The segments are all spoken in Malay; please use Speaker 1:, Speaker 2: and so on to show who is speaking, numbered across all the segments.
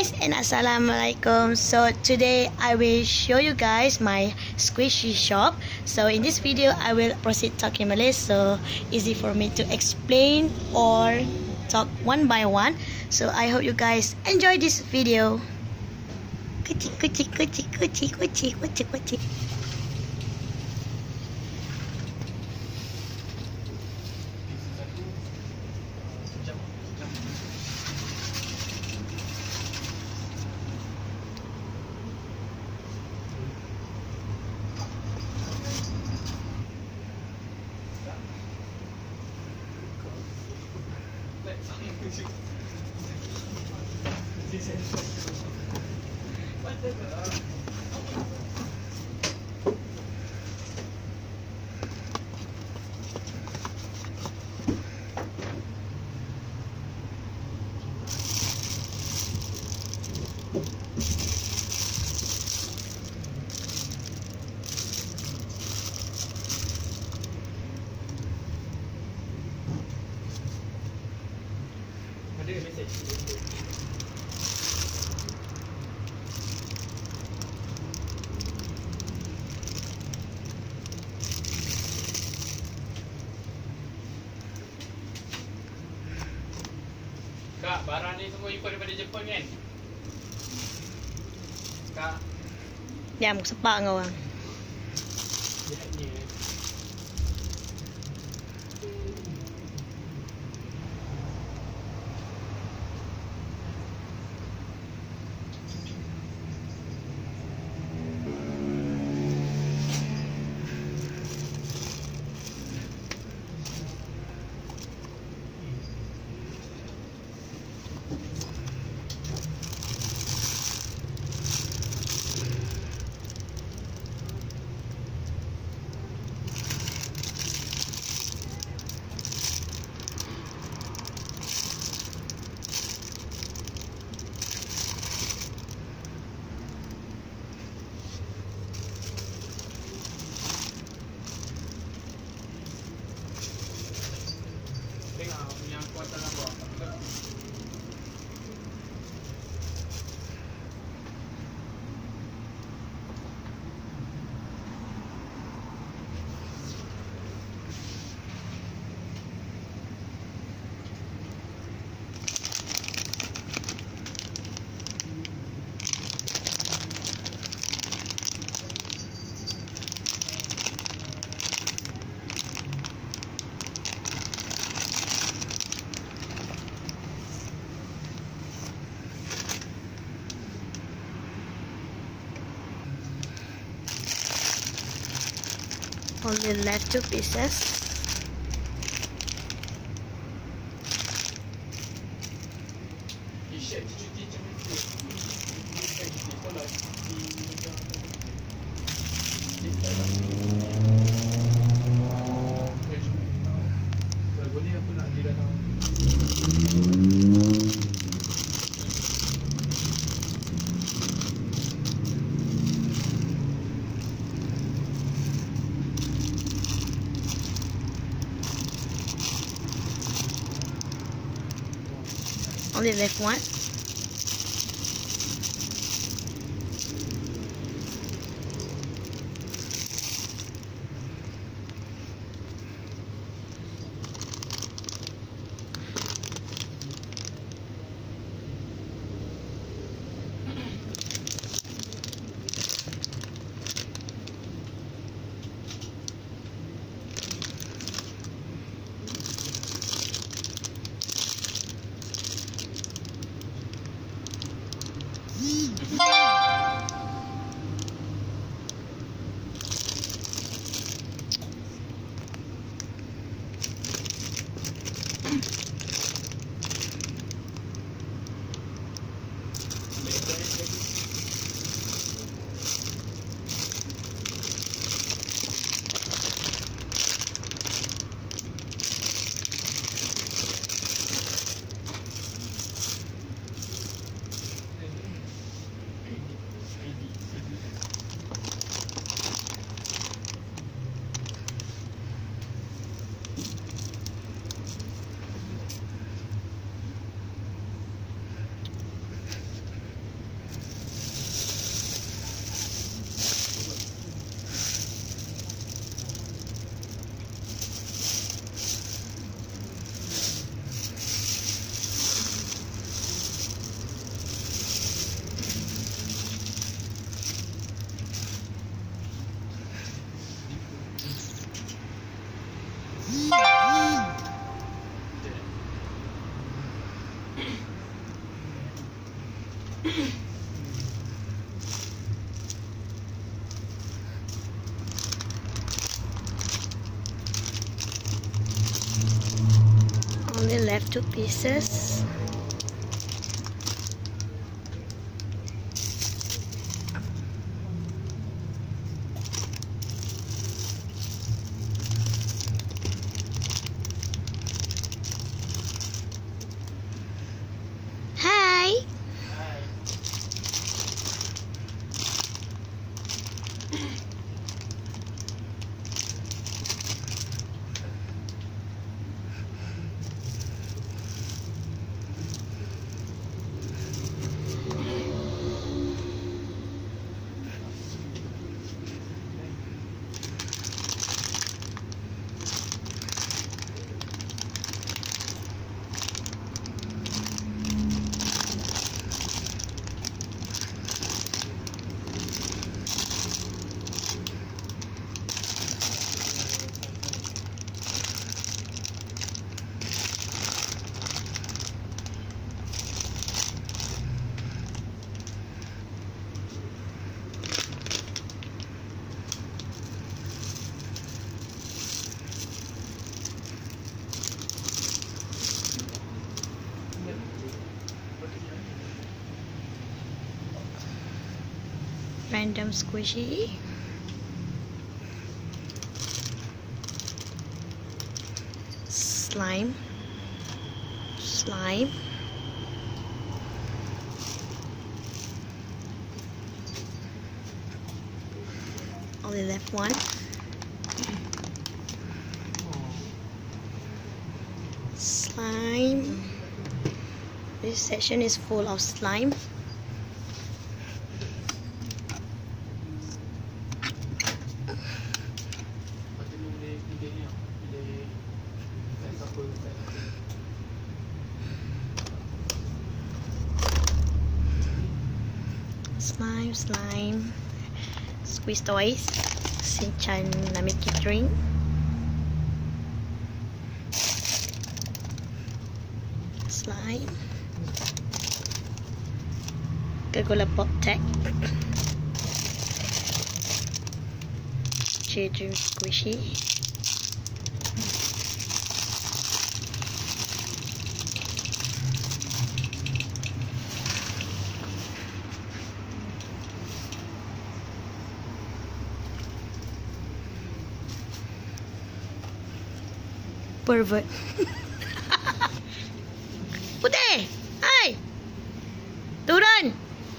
Speaker 1: guys and assalamualaikum. So today I will show you guys my squishy shop. So in this video I will proceed talking Malay, so easy for me to explain or talk one by one. So I hope you guys enjoy this video. Kucing, kucing, kucing, kucing, kucing, kucing, kucing.
Speaker 2: Kak, barang ni semua import daripada Jepun kan? Kak,
Speaker 1: Ya, muka sepak kau orang.
Speaker 2: lihatnya. Tengok yang kuantan apa.
Speaker 1: Only left 2 pieces.
Speaker 2: T-shirt cuci macam ni. Kalau boleh aku nak di dalam.
Speaker 1: Only left 1. have 2 pieces. Hi. Random squishy. Slime. Slime. Only left one. Slime. This section is full of slime. Slime. Squeeze toys. Sinchan na make it drink. Slime. Gegulapop tag. Children squishy. Pervert. Putih! Hai! Turun!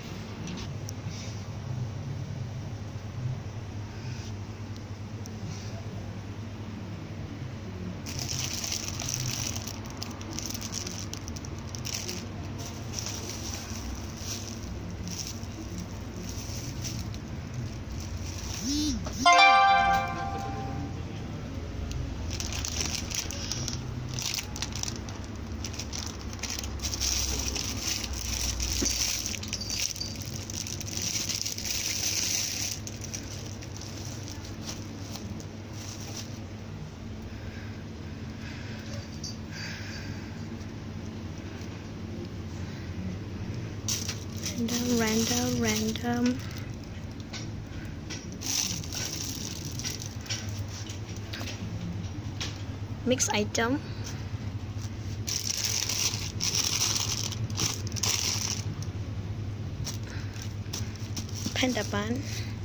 Speaker 1: Random. Mix item. Panda bun.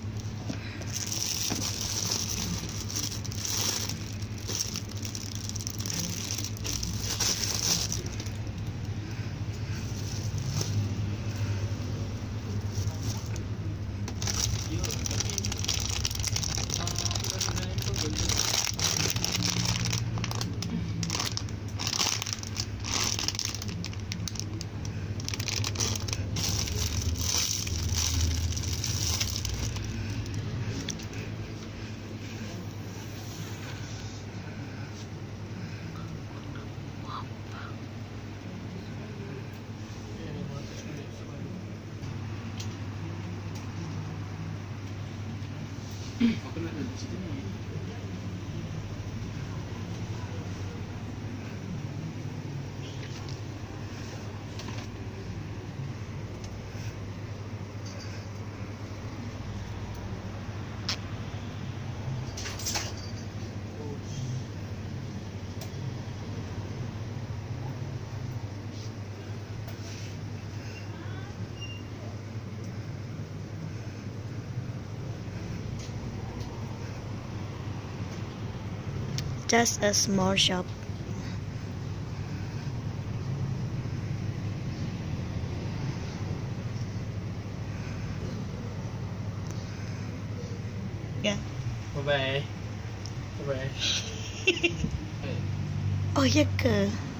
Speaker 2: Aku nak ada cerita ni.
Speaker 1: just a small shop. Yeah.
Speaker 2: Bye bye. Bye bye.
Speaker 1: Oh ya ke?